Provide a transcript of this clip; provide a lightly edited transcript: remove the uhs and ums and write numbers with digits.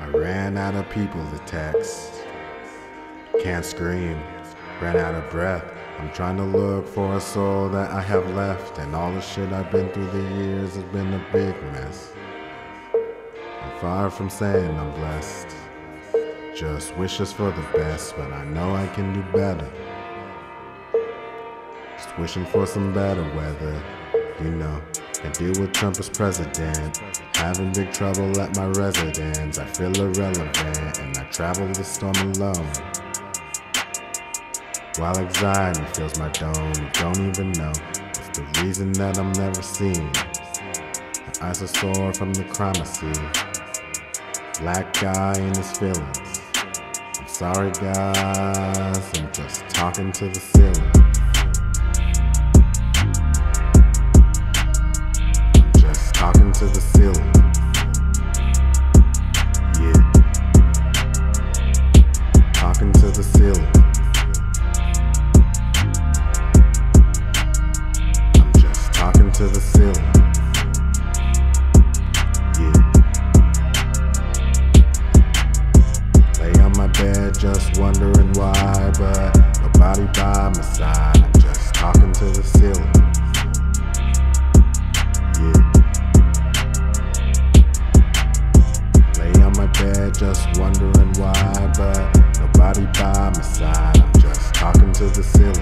I ran out of people to text. Can't scream, ran out of breath. I'm trying to look for a soul that I have left, and all the shit I've been through the years has been a big mess. I'm far from saying I'm blessed, just wishes for the best, but I know I can do better. Just wishing for some better weather, you know. I deal with Trump as president, having big trouble at my residence. I feel irrelevant, and I travel the storm alone. While anxiety fills my dome, you don't even know it's the reason that I'm never seen. My eyes are sore from the crime I see. Black guy in his feelings. I'm sorry guys, I'm just talking to the ceiling. I'm just talking to the ceiling. Yeah. Talking to the ceiling. To the ceiling, yeah. Lay on my bed just wondering why, but nobody by my side. I'm just talking to the ceiling, yeah. Lay on my bed just wondering why, but nobody by my side. I'm just talking to the ceiling.